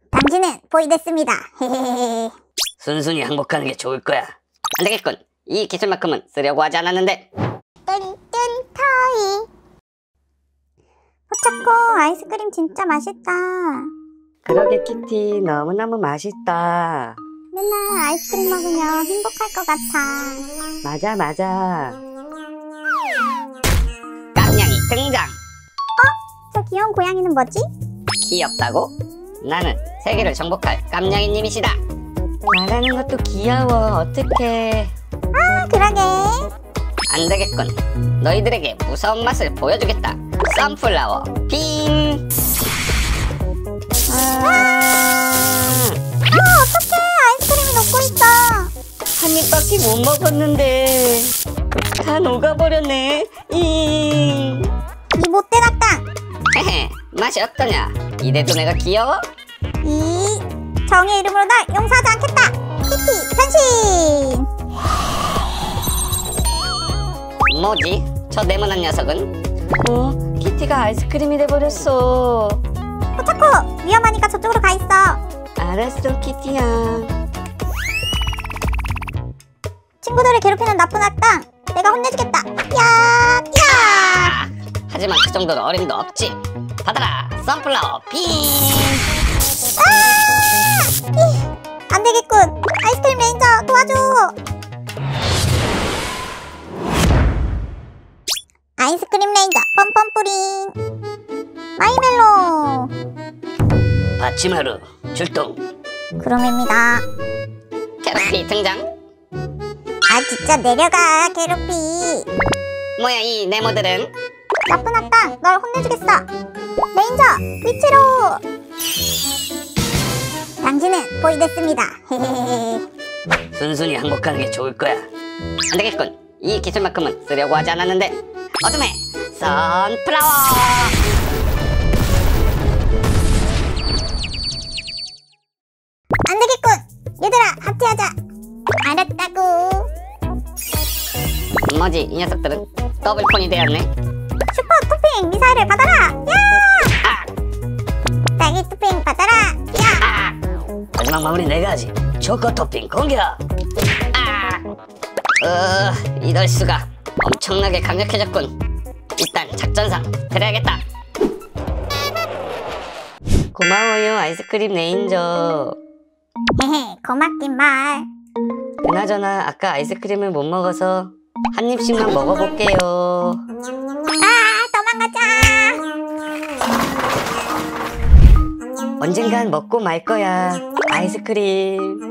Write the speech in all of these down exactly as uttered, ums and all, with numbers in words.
당신은 포위됐습니다. 헤헤헤. 순순히 항복하는 게 좋을 거야. 안 되겠군. 이 기술만큼은 쓰려고 하지 않았는데. 뚠뚠 터이. 포차코 아이스크림 진짜 맛있다. 그러게 키티, 너무너무 맛있다. 맨날 아이스크림 먹으면 행복할 것 같아. 맞아 맞아. 깜냥이 등장. 저 귀여운 고양이는 뭐지? 귀엽다고? 나는 세계를 정복할 깜냥이님이시다. 말하는 것도 귀여워. 어떡해. 아 그러게. 안 되겠군. 너희들에게 무서운 맛을 보여주겠다. 선플라워 빔. 아, 아 어떡해. 아이스크림이 녹고 있어. 한 입밖에 못 먹었는데 다 녹아버렸네. 잉. 이 못된 악당. 헤헤, 맛이 어떠냐? 이래도 내가 귀여워? 이 정의의 이름으로 날 용서하지 않겠다. 키티 변신. 뭐지? 저 네모난 녀석은? 어? 키티가 아이스크림이 돼버렸어. 포차코 위험하니까 저쪽으로 가 있어. 알았어 키티야. 친구들을 괴롭히는 나쁜 악당. 내가 혼내주겠다. 야, 야. 하지만 그 정도는 어림도 없지. 받아라 선플라워 빔. 아! 이, 안 되겠군. 아이스크림 레인저 도와줘. 아이스크림 레인저 pompom뿌링. 마이멜로. 받침하루 출동. 그럼입니다. 캐럿피 등장. 아 진짜 내려가 괴롭히. 뭐야 이 네모들은? 나쁜 악당 널 혼내주겠어. 레인저 위치로. 당신은 포위됐습니다. 헤헤헤. 순순히 항복하는 게 좋을 거야. 안 되겠군. 이 기술만큼은 쓰려고 하지 않았는데. 어둠의 선플라워. 안 되겠군. 얘들아 합체하자. 알았다고. 뭐지 이 녀석들은? 더블폰이 되었네. 슈퍼 토핑 미사일을 받아라. 야! 아! 딸기 토핑 받아라. 야! 아! 마지막 마무리 내가 하지. 초코 토핑 공격. 아! 어, 이럴 수가. 엄청나게 강력해졌군. 일단 작전상 그래야겠다. 고마워요 아이스크림 레인저. 헤헤 고맙긴 말. 그나저나 아까 아이스크림을 못 먹어서 한 입씩만 먹어볼게요. 아 도망가자. 언젠간 먹고 말 거야 아이스크림.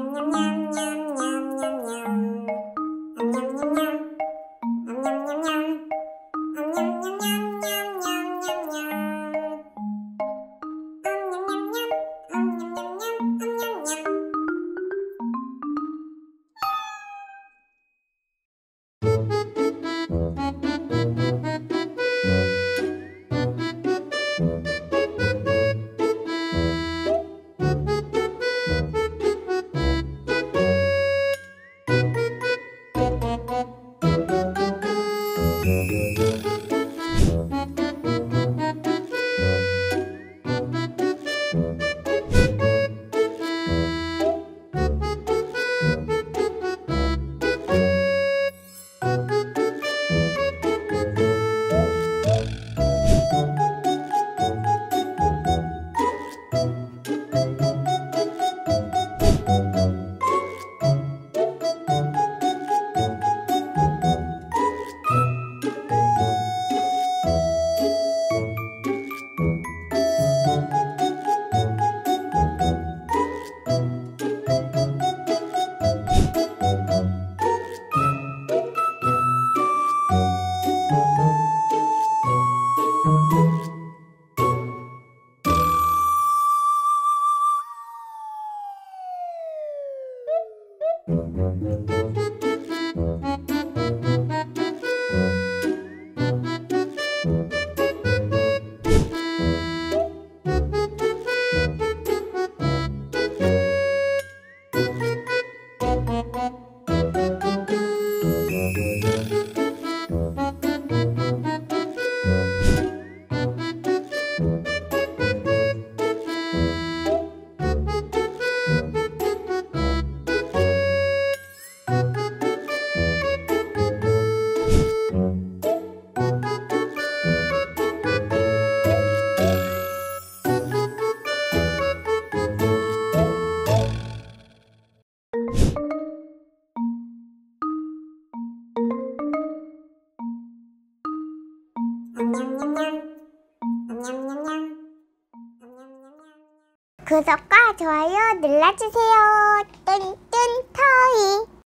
구독과 좋아요 눌러주세요. 뚠뚠 터이.